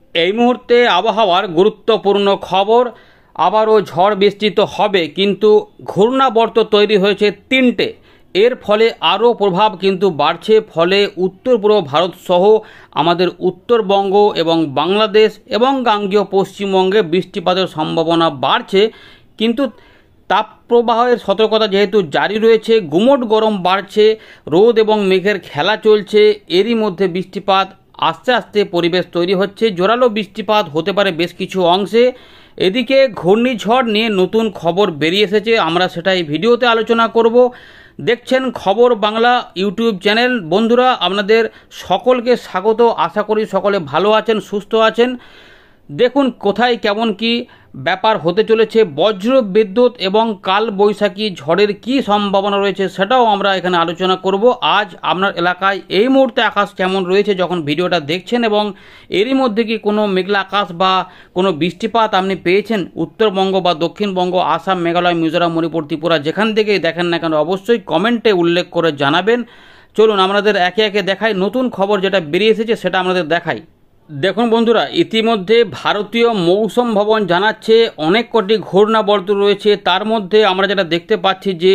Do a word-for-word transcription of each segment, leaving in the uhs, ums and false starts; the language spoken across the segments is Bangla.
এই মুহূর্তে আবহাওয়ার গুরুত্বপূর্ণ খবর। আবারও ঝড় বৃষ্টি তো হবে, কিন্তু ঘূর্ণাবর্ত তৈরি হয়েছে তিনটে। এর ফলে আরও প্রভাব কিন্তু বাড়ছে। ফলে উত্তর পূর্ব ভারত সহ আমাদের উত্তরবঙ্গ এবং বাংলাদেশ এবং গাঙ্গেয় পশ্চিমবঙ্গে বৃষ্টিপাতের সম্ভাবনা বাড়ছে। কিন্তু তাপপ্রবাহের সতর্কতা যেহেতু জারি রয়েছে, গুমোট গরম বাড়ছে, রোদ এবং মেঘের খেলা চলছে, এরই মধ্যে বৃষ্টিপাত আস্তে আস্তে পরিবেশ তৈরি হচ্ছে। জোরালো বৃষ্টিপাত হতে পারে বেশ কিছু অংশে। এদিকে ঘূর্ণিঝড় নিয়ে নতুন খবর বেরিয়ে এসেছে, আমরা সেটাই ভিডিওতে আলোচনা করব। দেখছেন খবর বাংলা ইউটিউব চ্যানেল। বন্ধুরা, আপনাদের সকলকে স্বাগত। আশা করি সকলে ভালো আছেন, সুস্থ আছেন। দেখুন কোথায় কেমন কি ব্যাপার হতে চলেছে। বজ্র বিদ্যুৎ এবং কাল বৈশাখী ঝড়ের কি সম্ভাবনা রয়েছে সেটাও আমরা এখানে আলোচনা করব। আজ আপনার এলাকায় এই মুহূর্তে আকাশ কেমন রয়েছে যখন ভিডিওটা দেখছেন, এবং এরই মধ্যে কি কোনো মেঘলা আকাশ বা কোনো বৃষ্টিপাত আপনি পেয়েছেন উত্তরবঙ্গ বা দক্ষিণবঙ্গ, আসাম, মেঘালয়, মিজোরাম, মণিপুর, ত্রিপুরা, যেখান থেকেই দেখেন না কেন অবশ্যই কমেন্টে উল্লেখ করে জানাবেন। চলুন আমাদের একে একে দেখাই নতুন খবর যেটা বেরিয়ে এসেছে সেটা আমাদের দেখাই। দেখুন বন্ধুরা, ইতিমধ্যে ভারতীয় মৌসুম ভবন জানাচ্ছে অনেক কটি ঘূর্ণাবর্ত রয়েছে। তার মধ্যে আমরা যেটা দেখতে পাচ্ছি যে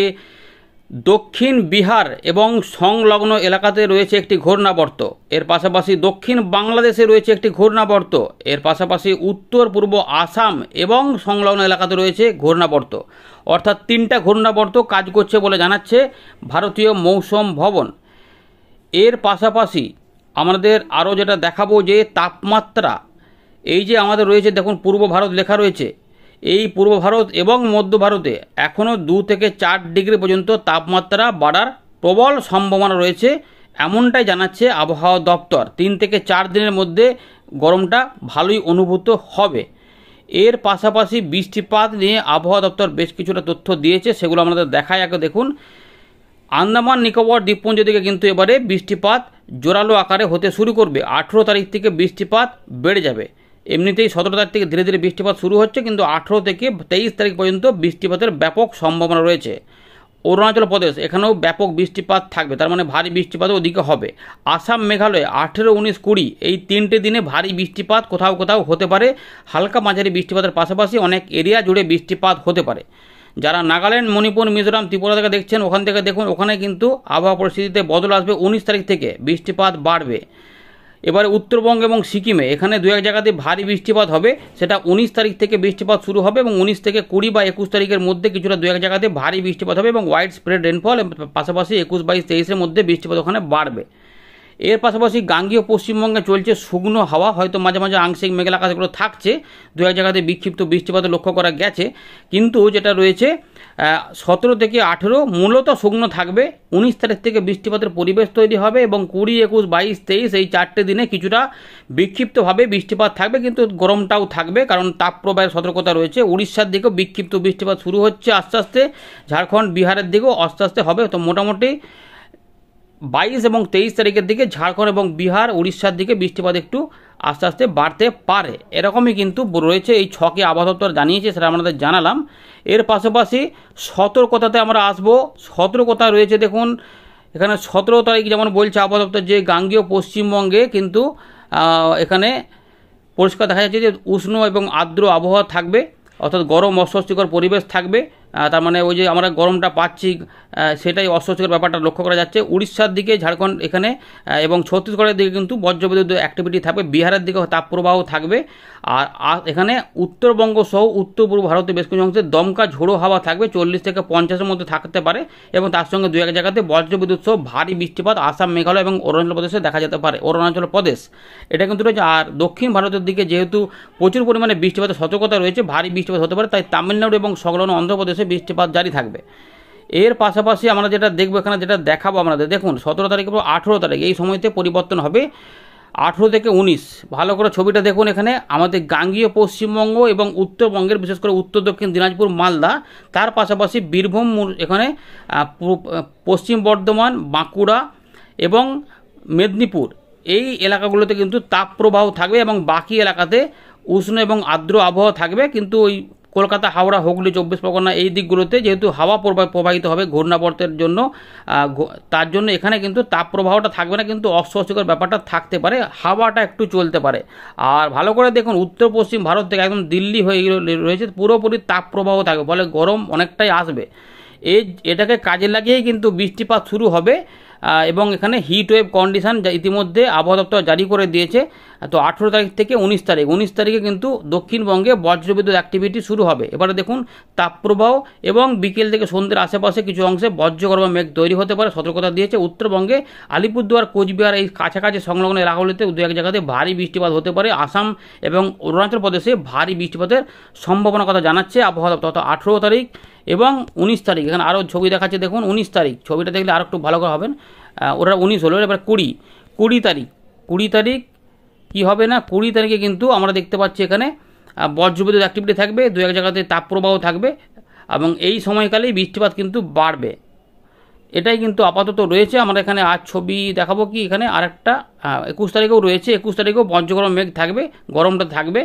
দক্ষিণ বিহার এবং সংলগ্ন এলাকাতে রয়েছে একটি ঘূর্ণাবর্ত। এর পাশাপাশি দক্ষিণ বাংলাদেশে রয়েছে একটি ঘূর্ণাবর্ত। এর পাশাপাশি উত্তর পূর্ব আসাম এবং সংলগ্ন এলাকাতে রয়েছে ঘূর্ণাবর্ত। অর্থাৎ তিনটা ঘূর্ণাবর্ত কাজ করছে বলে জানাচ্ছে ভারতীয় মৌসুম ভবন। এর পাশাপাশি আমাদের আরও যেটা দেখাবো যে তাপমাত্রা, এই যে আমাদের রয়েছে দেখুন পূর্ব ভারত লেখা রয়েছে, এই পূর্ব ভারত এবং মধ্য ভারতে এখনও দু থেকে চার ডিগ্রি পর্যন্ত তাপমাত্রা বাড়ার প্রবল সম্ভাবনা রয়েছে, এমনটাই জানাচ্ছে আবহাওয়া দপ্তর। তিন থেকে চার দিনের মধ্যে গরমটা ভালোই অনুভূত হবে। এর পাশাপাশি বৃষ্টিপাত নিয়ে আবহাওয়া দপ্তর বেশ কিছুটা তথ্য দিয়েছে, সেগুলো আমাদের দেখায়। আগে দেখুন, আন্দামান নিকোবর দ্বীপপুঞ্জ দিকে কিন্তু এবারে বৃষ্টিপাত জোরালো আকারে হতে শুরু করবে। আঠেরো তারিখ থেকে বৃষ্টিপাত বেড়ে যাবে। এমনিতেই সতেরো তারিখ থেকে ধীরে ধীরে বৃষ্টিপাত শুরু হচ্ছে, কিন্তু আঠেরো থেকে তেইশ তারিখ পর্যন্ত বৃষ্টিপাতের ব্যাপক সম্ভাবনা রয়েছে। অরুণাচল প্রদেশ, এখানেও ব্যাপক বৃষ্টিপাত থাকবে, তার মানে ভারী বৃষ্টিপাত ওদিকে হবে। আসাম, মেঘালয় আঠেরো, উনিশ, কুড়ি এই তিনটে দিনে ভারী বৃষ্টিপাত কোথাও কোথাও হতে পারে। হালকা মাঝারি বৃষ্টিপাতের পাশাপাশি অনেক এরিয়া জুড়ে বৃষ্টিপাত হতে পারে। যারা নাগাল্যান্ড, মণিপুর, মিজোরাম, ত্রিপুরা থেকে দেখছেন, ওখান থেকে দেখুন ওখানে কিন্তু আবহাওয়া পরিস্থিতিতে বদল আসবে। উনিশ তারিখ থেকে বৃষ্টিপাত বাড়বে। এবারে উত্তরবঙ্গ এবং সিকিমে এখানে দু এক জায়গাতে ভারী বৃষ্টিপাত হবে, সেটা উনিশ তারিখ থেকে বৃষ্টিপাত শুরু হবে, এবং উনিশ থেকে কুড়ি বা একুশ তারিখের মধ্যে কিছুটা দু এক জায়গাতে ভারী বৃষ্টিপাত হবে এবং ওয়াইড স্প্রেড রেনফল, পাশাপাশি একুশ, বাইশ, তেইশের মধ্যে বৃষ্টিপাত ওখানে বাড়বে। এর পাশাপাশি গাঙ্গেয় পশ্চিমবঙ্গে চলছে শুকনো হাওয়া, হয়তো মাঝে মাঝে আংশিক মেঘলা আকাশ এগুলো থাকছে, দু এক জায়গাতে বিক্ষিপ্ত বৃষ্টিপাত লক্ষ্য করা গেছে। কিন্তু যেটা রয়েছে সতেরো থেকে আঠেরো মূলত শুকনো থাকবে। উনিশ তারিখ থেকে বৃষ্টিপাতের পরিবেশ তৈরি হবে, এবং কুড়ি, একুশ, বাইশ, তেইশ এই চারটে দিনে কিছুটা বিক্ষিপ্তভাবে বৃষ্টিপাত থাকবে, কিন্তু গরমটাও থাকবে, কারণ তাপপ্রবাহের সতর্কতা রয়েছে। উড়িষ্যার দিকেও বিক্ষিপ্ত বৃষ্টিপাত শুরু হচ্ছে আস্তে আস্তে, ঝাড়খণ্ড, বিহারের দিকেও আস্তে আস্তে হবে। তো মোটামুটি বাইশ এবং তেইশ তারিখের দিকে ঝাড়খণ্ড এবং বিহার, উড়িষ্যার দিকে বৃষ্টিপাত একটু আস্তে আস্তে বাড়তে পারে, এরকমই কিন্তু রয়েছে। এই ছকে আবহাওয়া দপ্তর জানিয়েছে, সেটা আমাদের জানালাম। এর পাশাপাশি সতর্কতাতে আমরা আসব। সতর্কতা রয়েছে দেখুন এখানে সতেরো তারিখ যেমন বলছে আবহাওয়া দপ্তর যে গাঙ্গেয় পশ্চিমবঙ্গে কিন্তু এখানে পরিষ্কার দেখা যাচ্ছে যে উষ্ণ এবং আর্দ্র আবহাওয়া থাকবে, অর্থাৎ গরম অস্বস্তিকর পরিবেশ থাকবে। তার মানে ওই যে আমরা গরমটা পাচ্ছি সেটাই অস্বস্তিকর ব্যাপারটা লক্ষ্য করা যাচ্ছে। উড়িষ্যার দিকে, ঝাড়খণ্ড এখানে এবং ছত্তিশগড়ের দিকে কিন্তু বজ্রবিদ্যুৎ অ্যাক্টিভিটি থাকবে। বিহারের দিকে তাপপ্রবাহ থাকবে। আর এখানে উত্তরবঙ্গ সহ উত্তর পূর্ব ভারতের বেশ কিছু অংশে দমকা ঝোড়ো হাওয়া থাকবে, চল্লিশ থেকে পঞ্চাশের মধ্যে থাকতে পারে, এবং তার সঙ্গে দু এক জায়গাতে বজ্রবিদ্যুৎ সহ ভারী বৃষ্টিপাত আসাম, মেঘালয় এবং অরুণাচল প্রদেশে দেখা যেতে পারে। অরুণাচল প্রদেশ এটা কিন্তু রয়েছে। আর দক্ষিণ ভারতের দিকে যেহেতু প্রচুর পরিমাণে বৃষ্টিপাতের সতর্কতা রয়েছে, ভারী বৃষ্টিপাত হতে পারে, তাই তামিলনাড়ু এবং সংলগ্ন অন্ধ্রপ্রদেশে বৃষ্টিপাত জারি থাকবে। এর পাশাপাশি আমরা যেটা দেখবো এখানে যেটা দেখাবো আপনাদের, দেখুন সতেরো তারিখের পর আঠেরো তারিখ এই সময়তে পরিবর্তন হবে। আঠেরো থেকে উনিশ ভালো করে ছবিটা দেখুন। এখানে আমাদের গাঙ্গেয় পশ্চিমবঙ্গ এবং উত্তরবঙ্গের বিশেষ করে উত্তর দক্ষিণ দিনাজপুর, মালদা, তার পাশাপাশি বীরভূম, এখানে পশ্চিম বর্ধমান, বাঁকুড়া এবং মেদিনীপুর এই এলাকাগুলোতে কিন্তু তাপপ্রবাহ থাকবে, এবং বাকি এলাকাতে উষ্ণ এবং আর্দ্র আবহাওয়া থাকবে। কিন্তু ওই কলকাতা, হাওড়া, হুগলি, চব্বিশ পরগনা এই দিকগুলোতে যেহেতু হাওয়া প্রবাহিত হবে ঘূর্ণাবর্তের জন্য, তার জন্য এখানে কিন্তু তাপপ্রবাহটা থাকবে না, কিন্তু অস্বস্তিকর ব্যাপারটা থাকতে পারে, হাওয়াটা একটু চলতে পারে। আর ভালো করে দেখুন, উত্তর পশ্চিম ভারত থেকে একদম দিল্লি হয়ে রয়েছে পুরোপুরি তাপপ্রবাহ থাকবে, ফলে গরম অনেকটাই আসবে। এই এটাকে কাজে লাগিয়েই কিন্তু বৃষ্টিপাত শুরু হবে এবং এখানে হিট ওয়েভ কন্ডিশন যা ইতিমধ্যে আবহাওয়া দপ্তর জারি করে দিয়েছে। তো আঠেরো তারিখ থেকে উনিশ তারিখ উনিশ তারিখে কিন্তু দক্ষিণবঙ্গে বজ্রবিদ্যুৎ অ্যাক্টিভিটি শুরু হবে। এবারে দেখুন তাপপ্রবাহ এবং বিকেল থেকে সন্ধ্যের আশেপাশে কিছু অংশে বজ্রগর্ভ মেঘ তৈরি হতে পারে, সতর্কতা দিয়েছে। উত্তরবঙ্গে আলিপুরদুয়ার, কোচবিহার এই কাছাকাছি সংলগ্ন এলাকাগুলিতে দু এক জায়গাতে ভারী বৃষ্টিপাত হতে পারে। আসাম এবং অরুণাচল প্রদেশে ভারী বৃষ্টিপাতের সম্ভাবনার কথা জানাচ্ছে আবহাওয়া দপ্তর। আঠেরো তারিখ এবং উনিশ তারিখ এখানে আরও ছবি দেখাচ্ছে, দেখুন উনিশ তারিখ ছবিটা দেখলে আরও একটু ভালো করে হবেন। ওরা উনিশ হলো, এবার কুড়ি কুড়ি তারিখ কুড়ি তারিখ কী হবে না, কুড়ি তারিখে কিন্তু আমরা দেখতে পাচ্ছি এখানে বজ্রবিদ্যুৎ অ্যাক্টিভিটি থাকবে, দু এক জায়গাতে তাপপ্রবাহ থাকবে এবং এই সময়কালেই বৃষ্টিপাত কিন্তু বাড়বে। এটাই কিন্তু আপাতত রয়েছে। আমরা এখানে আজ ছবি দেখাবো কি, এখানে আরেকটা একুশ তারিখেও রয়েছে, একুশ তারিখেও বজ্রগর্ভ মেঘ থাকবে, গরমটা থাকবে।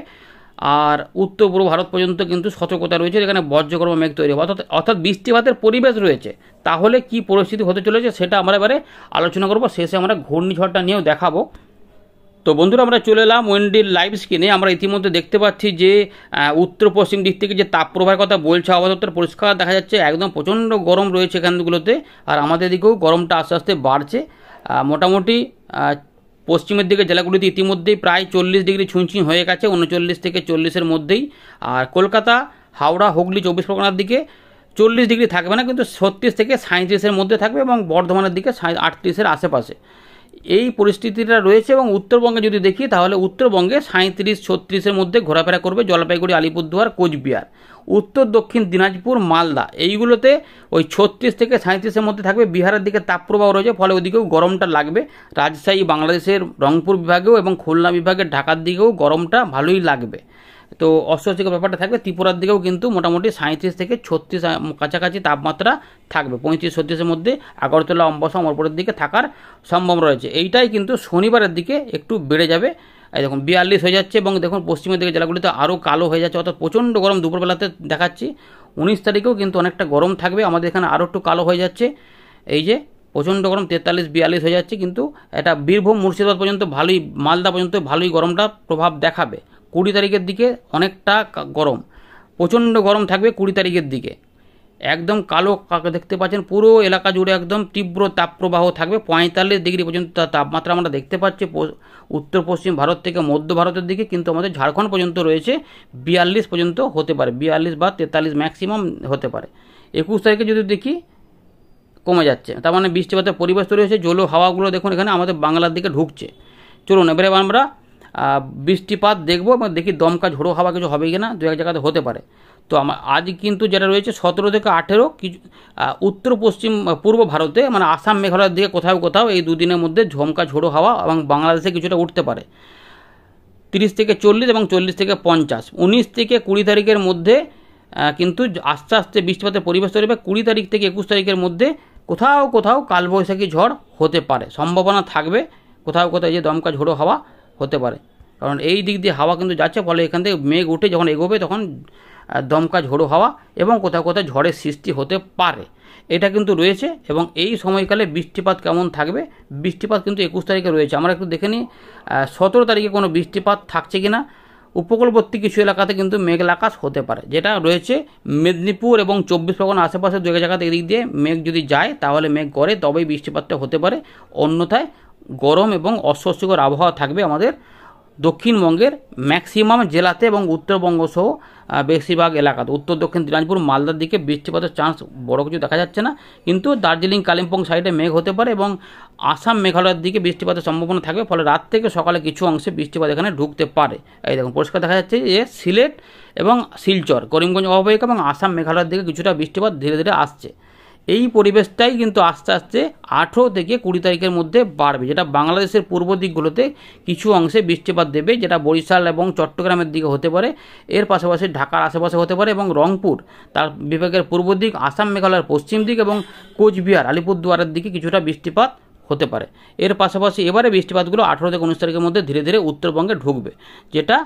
আর উত্তর পূর্ব ভারত পর্যন্ত কিন্তু সতর্কতা রয়েছে, এখানে বজ্রগর্ভ মেঘ তৈরি হবে, অর্থাৎ অর্থাৎ বৃষ্টিপাতের পরিবেশ রয়েছে। তাহলে কি পরিস্থিতি হতে চলেছে সেটা আমরা এবারে আলোচনা করব, শেষে আমরা ঘূর্ণিঝড়টা নিয়েও দেখাবো। তো বন্ধুরা, আমরা চলে এলাম ওয়েন্ডির লাইভ স্ক্রিনে। আমরা ইতিমধ্যে দেখতে পাচ্ছি যে উত্তর পশ্চিম দিক থেকে যে তাপপ্রবাহের কথা বলছে আবহাওয়া দপ্তর, পরিষ্কার দেখা যাচ্ছে একদম প্রচণ্ড গরম রয়েছে এখানগুলোতে। আর আমাদের দিকেও গরমটা আস্তে আস্তে বাড়ছে। মোটামুটি পশ্চিমের দিকে জেলাগুলিতে ইতিমধ্যেই প্রায় চল্লিশ ডিগ্রি ছুঁইছুঁই হয়ে গেছে, উনচল্লিশ থেকে চল্লিশের মধ্যেই। আর কলকাতা, হাওড়া, হুগলি, চব্বিশ পরগনার দিকে চল্লিশ ডিগ্রি থাকবে না, কিন্তু ছত্রিশ থেকে সাঁত্রিশের মধ্যে থাকবে এবং বর্ধমানের দিকে আটত্রিশের আশেপাশে এই পরিস্থিতিটা রয়েছে। এবং উত্তরবঙ্গে যদি দেখি তাহলে উত্তরবঙ্গে সাঁত্রিশ ছত্রিশের মধ্যে ঘোরাফেরা করবে জলপাইগুড়ি, আলিপুরদুয়ার, কোচবিহার। উত্তর দক্ষিণ দিনাজপুর, মালদা এইগুলোতে ওই ছত্রিশ থেকে সাঁত্রিশের মধ্যে থাকবে। বিহারের দিকে তাপপ্রবাহ রয়েছে, ফলে ওইদিকেও গরমটা লাগবে। রাজশাহী, বাংলাদেশের রংপুর বিভাগেও এবং খুলনা বিভাগের ঢাকার দিকেও গরমটা ভালোই লাগবে। তো অস্বস্তিকর ব্যাপারটা থাকবে। ত্রিপুরার দিকেও কিন্তু মোটামুটি সাঁত্রিশ থেকে ছত্রিশ কাছাকাছি তাপমাত্রা থাকবে, পঁয়ত্রিশ ছত্রিশের মধ্যে আগরতলা, অম্বাসা, অমরপুরের দিকে থাকার সম্ভাবনা রয়েছে। এইটাই কিন্তু শনিবারের দিকে একটু বেড়ে যাবে। এই দেখুন বিয়াল্লিশ হয়ে যাচ্ছে এবং দেখুন পশ্চিমের দিকে জেলাগুলিতে আরও কালো হয়ে যাচ্ছে, অর্থাৎ প্রচণ্ড গরম দুপুরবেলাতে দেখাচ্ছি। উনিশ তারিখেও কিন্তু অনেকটা গরম থাকবে, আমাদের এখানে আরও একটু কালো হয়ে যাচ্ছে। এই যে প্রচণ্ড গরম তেতাল্লিশ বিয়াল্লিশ হয়ে যাচ্ছে, কিন্তু এটা বীরভূম, মুর্শিদাবাদ পর্যন্ত ভালোই, মালদা পর্যন্ত ভালোই গরমটা প্রভাব দেখাবে। কুড়ি তারিখের দিকে অনেকটা গরম, প্রচণ্ড গরম থাকবে কুড়ি তারিখের দিকে। একদম কালো দেখতে পাচ্ছেন পুরো এলাকা জুড়ে একদম তীব্র তাপপ্রবাহ থাকবে, পঁয়তাল্লিশ ডিগ্রি পর্যন্ত তাপমাত্রা আমরা দেখতে পাচ্ছি উত্তর পশ্চিম ভারত থেকে মধ্য ভারতের দিকে। কিন্তু আমাদের ঝাড়খণ্ড পর্যন্ত রয়েছে বিয়াল্লিশ পর্যন্ত হতে পারে, বিয়াল্লিশ বা তেতাল্লিশ ম্যাক্সিমাম হতে পারে। একুশ তারিখে যদি দেখি কমে যাচ্ছে, তার মানে বৃষ্টিপাতের পরিবেশ তৈরি হয়েছে। জলো হাওয়াগুলো দেখুন এখানে আমাদের বাংলার দিকে ঢুকছে। চলুন এবারে আমরা বৃষ্টিপাত দেখবো এবং দেখি দমকা ঝোড়ো হাওয়া কিছু হবে কিনা, দু এক জায়গাতে হতে পারে। তো আমার আজ কিন্তু যেটা রয়েছে সতেরো থেকে আঠেরো কিছু উত্তর পশ্চিম পূর্ব ভারতে, মানে আসাম, মেঘালয়ের দিকে কোথাও কোথাও এই দুদিনের মধ্যে ঝমকা ঝোড়ো হাওয়া এবং বাংলাদেশে কিছুটা উঠতে পারে। তিরিশ থেকে চল্লিশ এবং চল্লিশ থেকে পঞ্চাশ। উনিশ থেকে কুড়ি তারিখের মধ্যে কিন্তু আস্তে আস্তে বৃষ্টিপাতের পরিবেশ তৈরি হবে। কুড়ি তারিখ থেকে একুশ তারিখের মধ্যে কোথাও কোথাও কালবৈশাখী ঝড় হতে পারে, সম্ভাবনা থাকবে। কোথাও কোথাও যে দমকা ঝোড়ো হাওয়া হতে পারে, কারণ এই দিক দিয়ে হাওয়া কিন্তু যাচ্ছে, ফলে এখান থেকে মেঘ উঠে যখন এগোবে তখন দমকা ঝোড়ো হাওয়া এবং কোথাও কোথাও ঝড়ের সৃষ্টি হতে পারে, এটা কিন্তু রয়েছে। এবং এই সময়কালে বৃষ্টিপাত কেমন থাকবে, বৃষ্টিপাত কিন্তু একুশ তারিখে রয়েছে। আমরা একটু দেখে নিই সতেরো তারিখে কোনো বৃষ্টিপাত থাকছে কিনা। উপকূলবর্তী কিছু এলাকাতে কিন্তু মেঘলা আকাশ হতে পারে, যেটা রয়েছে মেদিনীপুর এবং চব্বিশ পরগনা আশেপাশে দু এক জায়গাতে এদিক দিয়ে মেঘ যদি যায় তাহলে মেঘ করে তবেই বৃষ্টিপাতটা হতে পারে, অন্যথায় গরম এবং অস্বস্তিকর আবহাওয়া থাকবে আমাদের দক্ষিণবঙ্গের ম্যাক্সিমাম জেলাতে এবং উত্তরবঙ্গ সহ বেশিরভাগ এলাকাতে। উত্তর দক্ষিণ দিনাজপুর, মালদার দিকে বৃষ্টিপাতের চান্স বড় কিছু দেখা যাচ্ছে না, কিন্তু দার্জিলিং, কালিম্পং সাইডে মেঘ হতে পারে এবং আসাম, মেঘালয়ের দিকে বৃষ্টিপাতের সম্ভাবনা থাকবে। ফলে রাত থেকে সকালে কিছু অংশে বৃষ্টিপাত এখানে ঢুকতে পারে। এই দেখুন পরিষ্কার দেখা যাচ্ছে যে সিলেট এবং শিলচর, করিমগঞ্জ অববাহিকা এবং আসাম, মেঘালয়ের দিকে কিছুটা বৃষ্টিপাত ধীরে ধীরে আসছে। এই পরিবেশটাই কিন্তু আস্তে আস্তে আঠেরো থেকে কুড়ি তারিখের মধ্যে বাড়বে, যেটা বাংলাদেশের পূর্ব দিকগুলোতে কিছু অংশে বৃষ্টিপাত দেবে, যেটা বরিশাল এবং চট্টগ্রামের দিকে হতে পারে। এর পাশাপাশি ঢাকার আশেপাশে হতে পারে এবং রংপুর তার বিভাগের পূর্ব দিক, আসাম, মেঘালয়ের পশ্চিম দিক এবং কোচবিহার, আলিপুরদুয়ারের দিকে কিছুটা বৃষ্টিপাত হতে পারে। এর পাশাপাশি এবারে বৃষ্টিপাতগুলো আঠেরো থেকে উনিশ তারিখের মধ্যে ধীরে ধীরে উত্তরবঙ্গে ঢুকবে, যেটা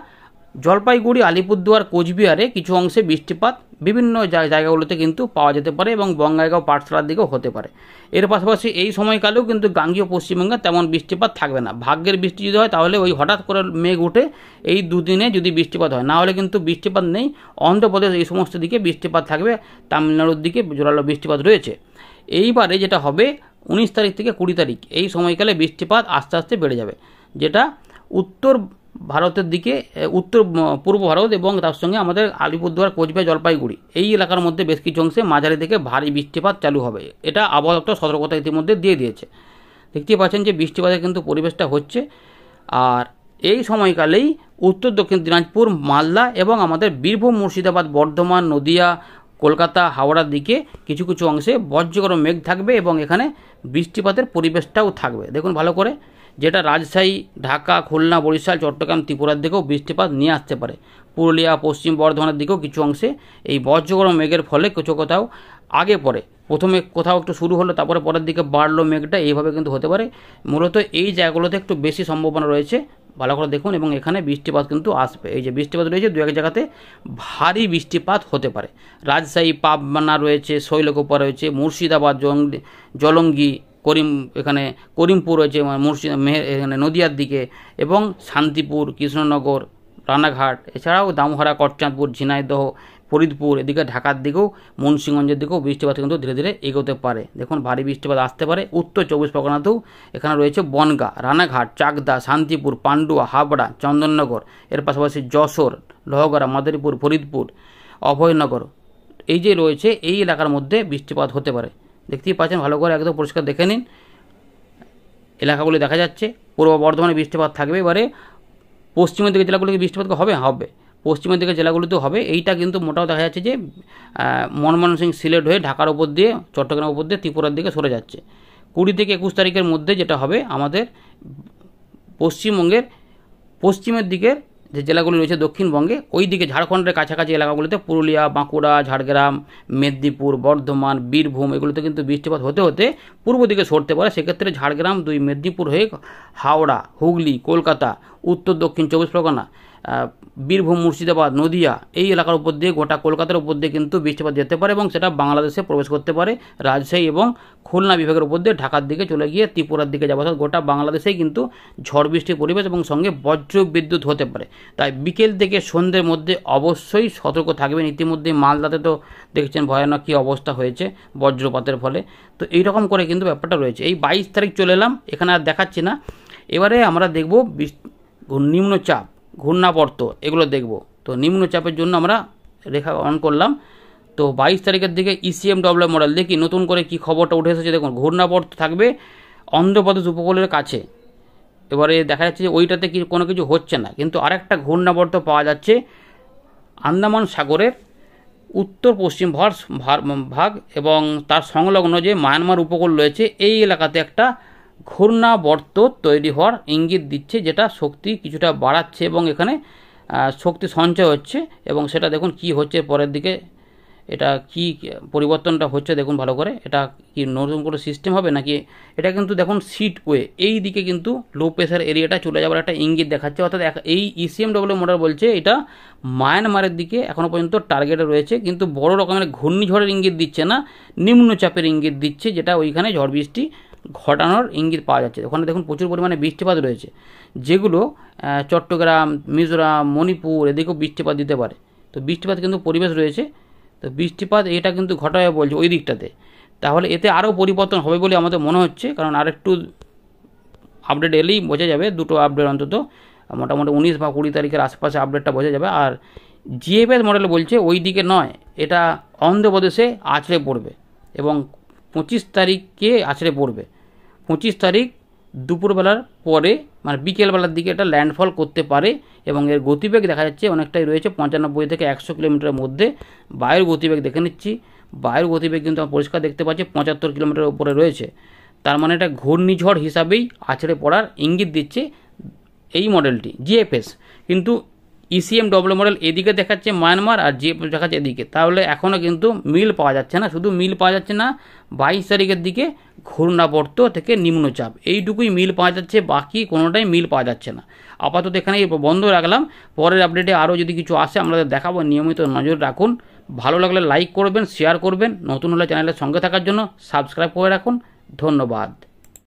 জলপাইগুড়ি, আলিপুরদুয়ার, কোচবিহারে কিছু অংশে বৃষ্টিপাত বিভিন্ন জায়গাগুলোতে কিন্তু পাওয়া যেতে পারে এবং বঙ্গাইগাঁও, পাঠশালার দিকেও হতে পারে। এর পাশাপাশি এই সময়কালেও কিন্তু গাঙ্গীয় পশ্চিমবঙ্গে তেমন বৃষ্টিপাত থাকবে না। ভাগ্যের বৃষ্টি যদি হয় তাহলে ওই হঠাৎ করে মেঘ উঠে এই দুদিনে যদি বৃষ্টিপাত হয়, না হলে কিন্তু বৃষ্টিপাত নেই। অন্ধ্রপ্রদেশ এই সমস্ত দিকে বৃষ্টিপাত থাকবে, তামিলনাড়ুর দিকে জোরালো বৃষ্টিপাত রয়েছে। এইবারে যেটা হবে উনিশ তারিখ থেকে কুড়ি তারিখ এই সময়কালে বৃষ্টিপাত আস্তে আস্তে বেড়ে যাবে, যেটা উত্তর ভারতের দিকে, উত্তর পূর্ব ভারত এবং তার সঙ্গে আমাদের আলিপুরদুয়ার, কোচবিহার, জলপাইগুড়ি এই এলাকার মধ্যে বেশ কিছু অংশে মাঝারি থেকে ভারী বৃষ্টিপাত চালু হবে। এটা আবহাওয়া দপ্তর সতর্কতা ইতিমধ্যে দিয়ে দিয়েছে। দেখতেই পাচ্ছেন যে বৃষ্টিপাতের কিন্তু পরিবেশটা হচ্ছে। আর এই সময়কালেই উত্তর দক্ষিণ দিনাজপুর, মালদা এবং আমাদের বীরভূম, মুর্শিদাবাদ, বর্ধমান, নদিয়া, কলকাতা, হাওড়ার দিকে কিছু কিছু অংশে বজ্রগর্ভ মেঘ থাকবে এবং এখানে বৃষ্টিপাতের পরিবেশটাও থাকবে। দেখুন ভালো করে, যেটা রাজশাহী, ঢাকা, খুলনা, বরিশাল, চট্টগ্রাম, ত্রিপুরার দিকেও বৃষ্টিপাত নিয়ে আসতে পারে। পুরুলিয়া, পশ্চিম বর্ধমানের দিকেও কিছু অংশে এই বজ্রগর্ভ মেঘের ফলে কিছু কোথাও আগে পরে, প্রথমে কোথাও একটু শুরু হলো তারপরে পরের দিকে বাড়লো মেঘটা, এইভাবে কিন্তু হতে পারে। মূলত এই জায়গাগুলোতে একটু বেশি সম্ভাবনা রয়েছে, ভালো করে দেখুন। এবং এখানে বৃষ্টিপাত কিন্তু আসবে, এই যে বৃষ্টিপাত রয়েছে দু এক জায়গাতে ভারী বৃষ্টিপাত হতে পারে। রাজশাহী, পাবনা রয়েছে, শৈলকুপা রয়েছে, মুর্শিদাবাদ, জলঙ্গি, করিম এখানে করিমপুর রয়েছে, মুর্শিদা মেহের এখানে নদিয়ার দিকে, এবং শান্তিপুর, কৃষ্ণনগর, রানাঘাট, এছাড়াও দামোহরা, কটচাঁদপুর, ঝিনাইদহ, ফরিদপুর, এদিকে ঢাকার দিকেও, মুন্সিগঞ্জের দিকেও বৃষ্টিপাত কিন্তু ধীরে ধীরে এগোতে পারে। দেখুন ভারী বৃষ্টিপাত আসতে পারে। উত্তর চব্বিশ পরগনাতেও এখানে রয়েছে বনগাঁ, রানাঘাট, চাকদা, শান্তিপুর, পান্ডুয়া, হাবড়া, চন্দননগর, এর পাশাপাশি যশোর, লোহগড়া, মাদারীপুর, ফরিদপুর, অভয়নগর, এই যে রয়েছে এই এলাকার মধ্যে বৃষ্টিপাত হতে পারে। দেখতেই পাচ্ছেন ভালো করে, একদম পরিষ্কার দেখে নিন, এলাকাগুলি দেখা যাচ্ছে। পূর্ব বর্ধমানে বৃষ্টিপাত থাকবে। এবারে পশ্চিমের দিকে জেলাগুলিতে বৃষ্টিপাত হবে হবে পশ্চিমের দিকে জেলাগুলিতেও হবে। এইটা কিন্তু মোটাও দেখা যাচ্ছে যে ময়মনসিংহ, সিলেট হয়ে ঢাকার ওপর দিয়ে, চট্টগ্রামের ওপর দিয়ে ত্রিপুরার দিকে সরে যাচ্ছে। কুড়ি থেকে একুশ তারিখের মধ্যে যেটা হবে আমাদের পশ্চিমবঙ্গের পশ্চিমের দিকের যে জেলাগুলি রয়েছে দক্ষিণবঙ্গে, ওই দিকে ঝাড়খণ্ডের কাছাকাছি এলাকাগুলিতে, পুরুলিয়া, বাঁকুড়া, ঝাড়গ্রাম, মেদিনীপুর, বর্ধমান, বীরভূম, এগুলোতে কিন্তু বৃষ্টিপাত হতে হতে পূর্ব দিকে সরতে পারে। সেক্ষেত্রে ঝাড়গ্রাম, দুই মেদিনীপুর হয়ে হাওড়া, হুগলি, কলকাতা, উত্তর দক্ষিণ চব্বিশ পরগনা, বীরভূম, মুর্শিদাবাদ, নদিয়া, এই এলাকার উপর দিয়ে, গোটা কলকাতার উপর দিয়ে কিন্তু বৃষ্টিপাত যেতে পারে এবং সেটা বাংলাদেশে প্রবেশ করতে পারে। রাজশাহী এবং খুলনা বিভাগের উপর দিয়ে ঢাকার দিকে চলে গিয়ে ত্রিপুরার দিকে যাবে, অর্থাৎ গোটা বাংলাদেশেই কিন্তু ঝড় বৃষ্টির পরিবেশ এবং সঙ্গে বজ্র বিদ্যুৎ হতে পারে। তাই বিকেল থেকে সন্ধ্যের মধ্যে অবশ্যই সতর্ক থাকবেন। ইতিমধ্যে মালদাতে তো দেখছেন ভয়ানক কী অবস্থা হয়েছে বজ্রপাতের ফলে। তো এইরকম করে কিন্তু ব্যাপারটা রয়েছে। এই বাইশ তারিখ চলে এলাম, এখানে আর দেখাচ্ছি না। এবারে আমরা দেখব নিম্নচাপ, ঘূর্ণাবর্ত, এগুলো দেখব। তো নিম্নচাপের জন্য আমরা রেখা অন করলাম। তো বাইশ তারিখের দিকে ইসিএমডব্লিউ মডেল দেখি নতুন করে কি খবরটা উঠে এসেছে। দেখুন ঘূর্ণাবর্ত থাকবে অন্ধ্রপ্রদেশ উপকূলের কাছে। এবারে দেখা যাচ্ছে যে ওইটাতে কি কোনো কিছু হচ্ছে না, কিন্তু আরেকটা ঘূর্ণাবর্ত পাওয়া যাচ্ছে আন্দামান সাগরের উত্তর পশ্চিম ভাগ এবং তার সংলগ্ন যে মায়ানমার উপকূল রয়েছে, এই এলাকাতে একটা ঘূর্ণাবর্ত তৈরি হওয়ার ইঙ্গিত দিচ্ছে, যেটা শক্তি কিছুটা বাড়াচ্ছে এবং এখানে শক্তি সঞ্চয় হচ্ছে। এবং সেটা দেখুন কি হচ্ছে পরের দিকে, এটা কি পরিবর্তনটা হচ্ছে দেখুন ভালো করে। এটা কি নতুন করে সিস্টেম হবে নাকি? এটা কিন্তু দেখুন সিট ওয়ে, এই দিকে কিন্তু লো প্রেশার এরিয়াটা চলে যাওয়ার একটা ইঙ্গিত দেখাচ্ছে। অর্থাৎ এই ইসিএমডব্লিউ মডেল বলছে এটা মায়ানমারের দিকে এখনও পর্যন্ত টার্গেটে রয়েছে, কিন্তু বড় রকমের ঘূর্ণিঝড়ের ইঙ্গিত দিচ্ছে না, নিম্নচাপের ইঙ্গিত দিচ্ছে, যেটা ওইখানে ঝড় বৃষ্টি ঘটানোর ইঙ্গিত পাওয়া যাচ্ছে। ওখানে দেখুন প্রচুর পরিমাণে বৃষ্টিপাত রয়েছে, যেগুলো চট্টগ্রাম, মিজোরাম, মণিপুর এদিকেও বৃষ্টিপাত দিতে পারে। তো বৃষ্টিপাত কিন্তু পরিবেশ রয়েছে। তো বৃষ্টিপাত এটা কিন্তু ঘটাবে বলছে ওই দিকটাতে। তাহলে এতে আরও পরিবর্তন হবে বলে আমাদের মনে হচ্ছে, কারণ আরেকটু আপডেট এলেই বোঝা যাবে, দুটো আপডেট অন্তত মোটামুটি উনিশ বা কুড়ি তারিখের আশপাশে আপডেটটা বোঝা যাবে। আর জিএফএস মডেল বলছে ওই দিকে নয়, এটা অন্ধ্রপ্রদেশে আছড়ে পড়বে এবং পঁচিশ তারিখকে আছড়ে পড়বে। পঁচিশ তারিখ দুপুরবেলার পরে মানে বিকেলবেলার দিকে এটা ল্যান্ডফল করতে পারে এবং এর গতিবেগ দেখা যাচ্ছে অনেকটাই রয়েছে পঁচানব্বই থেকে একশো কিলোমিটারের মধ্যে। বায়ুর গতিবেগ দেখে নিচ্ছি, বায়ুর গতিবেগ কিন্তু আমরা পরিষ্কার দেখতে পাচ্ছি পঁচাত্তর কিলোমিটারের উপরে রয়েছে। তার মানে এটা ঘূর্ণিঝড় হিসাবেই আছড়ে পড়ার ইঙ্গিত দিচ্ছে এই মডেলটি জিএফএস। কিন্তু ইসিএম ডব্লিউ মডেল এদিকে দেখাচ্ছে মায়ানমার আর জিএফ দেখাচ্ছে এদিকে, তাহলে এখনও কিন্তু মিল পাওয়া যাচ্ছে না। শুধু মিল পাওয়া যাচ্ছে না বাইশ তারিখের দিকে ঘূর্ণাবর্ত থেকে নিম্নচাপ, এইটুকুই মিল পাওয়া যাচ্ছে, বাকি কোনোটাই মিল পাওয়া যাচ্ছে না। আপাতত এখানে বন্ধ রাখলাম, পরের আপডেটে আরও যদি কিছু আসে আমাদের দেখাবো। নিয়মিত নজর রাখুন, ভালো লাগলে লাইক করবেন, শেয়ার করবেন, নতুন হলে চ্যানেলের সঙ্গে থাকার জন্য সাবস্ক্রাইব করে রাখুন। ধন্যবাদ।